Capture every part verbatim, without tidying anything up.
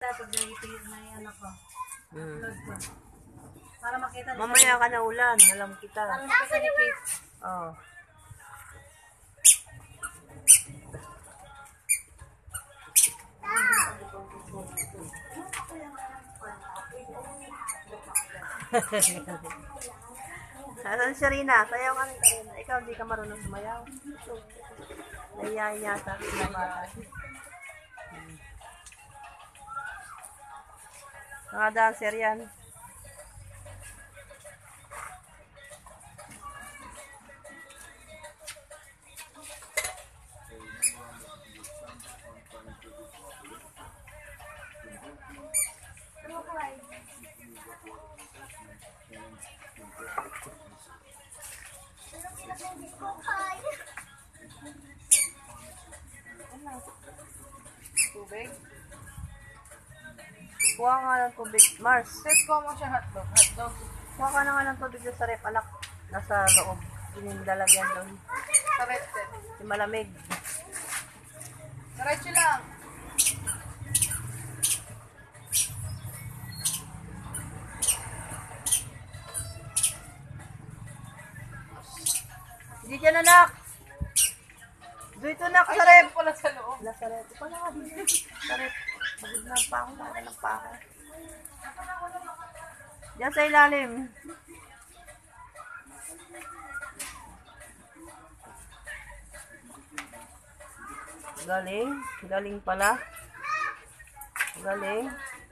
kita pag naiipigil na yan ako. Hmm. Upload ko. Para makita ni Mamaya ka na ulan, alam kita. Para makita ni Kate. Oh. Asan si Rina? Sayaw ka rin, Karina. Ikaw hindi ka marunong sumayaw. Nahiyain yata. Mga dancer yan. Tubig. Kuha nga ng tubig, Mars. Set ko mo siya hotdog. Hotdog. Kuha ka na nga ng tubig sa rep, anak. Nasa loob. Pininlalagyan doon. Sa red set. Si malamig. Diretso lang. Hindi dyan, anak. Dito, anak, sa rep. Pala sa loob. Wala sa rep. Ito na nga dito. Sa rep. Pagod na pa ako. Wala lang pa ako. Diyan sa ilalim. Galing. Galing pala. Galing.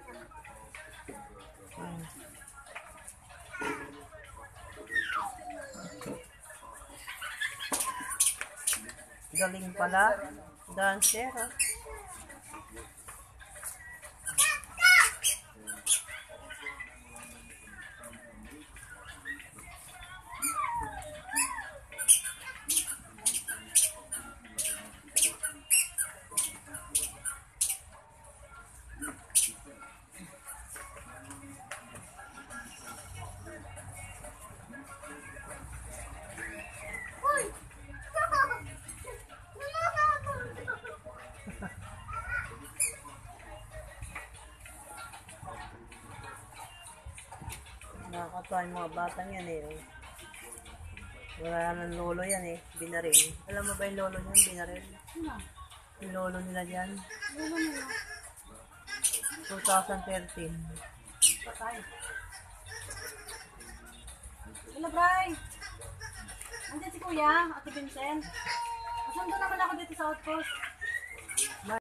Hmm. Galing pala. Dancer, ha? Nakakatawa yung mga batang yan eh. Wala nang lolo yan eh. Binaril. Alam mo ba yung lolo niyan? Binaril. Yung lolo nila dyan. Lolo nila. twenty thirteen. Patay. Hello, Bray. Andiyan si Kuya, Ate Vincent. Nasundo naman ako dito sa outpost.